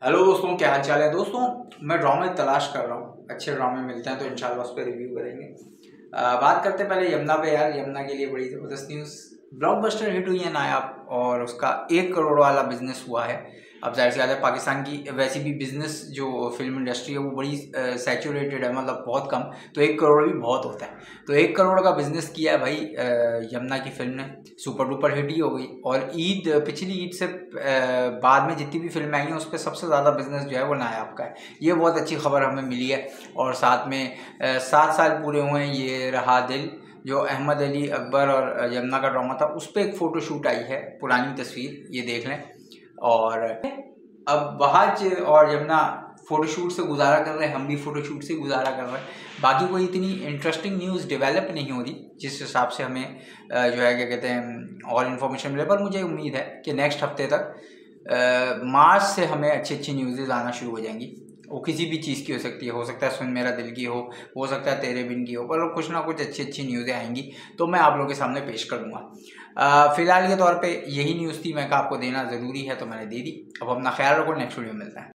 Hello दोस्तों, क्या हाल चाल है। दोस्तों मैं ड्रामे तलाश कर रहा हूँ, अच्छे ड्रामे मिलते हैं तो इंशाल्लाह उस पर रिव्यू करेंगे। बात करते पहले यमुना पे। यार यमुना के लिए बड़ी ज़बरदस्त न्यूज़, ब्लॉकबस्टर हिट हुई है नायाब और उसका 1 करोड़ वाला बिजनेस हुआ है। अब जाहिर सी बात है, पाकिस्तान की वैसी भी बिजनेस जो फिल्म इंडस्ट्री है वो बड़ी सैचुरेटेड है, मतलब बहुत कम। तो 1 करोड़ भी बहुत होता है। तो 1 करोड़ का बिजनेस किया है भाई यमुना की फिल्म ने, सुपर डुपर हिट ही हो गई। और पिछली ईद से बाद में जितनी भी फिल्में आई हैं उस पर सबसे ज़्यादा बिजनेस जो है वो नायाब का है। ये बहुत अच्छी खबर हमें मिली है। और साथ में 7 साल पूरे हुए हैं ये रहा दिल, जो अहमद अली अकबर और यमुना का ड्रामा था, उस पर एक फ़ोटोशूट आई है, पुरानी तस्वीर, ये देख लें। और अब वहाज और यमुना फ़ोटोशूट से गुजारा कर रहे हैं, हम भी फ़ोटोशूट से गुजारा कर रहे हैं। बाकी कोई इतनी इंटरेस्टिंग न्यूज़ डेवलप नहीं हो रही जिस हिसाब से हमें जो है क्या कहते हैं और इन्फॉर्मेशन मिले। पर मुझे उम्मीद है कि नेक्स्ट हफ्ते तक मार्च से हमें अच्छी अच्छी न्यूज़ेज़ आना शुरू हो जाएंगी। वो किसी भी चीज़ की हो सकता है सुन मेरा दिल की हो सकता है तेरे बिन की हो, पर कुछ ना कुछ अच्छी अच्छी न्यूज़ें आएंगी तो मैं आप लोगों के सामने पेश कर दूँगा। फ़िलहाल के तौर पे यही न्यूज़ थी, मैं कहा आपको देना ज़रूरी है तो मैंने दे दी। अब अपना ख्याल रखो, नेक्स्ट वीडियो में मिलता है।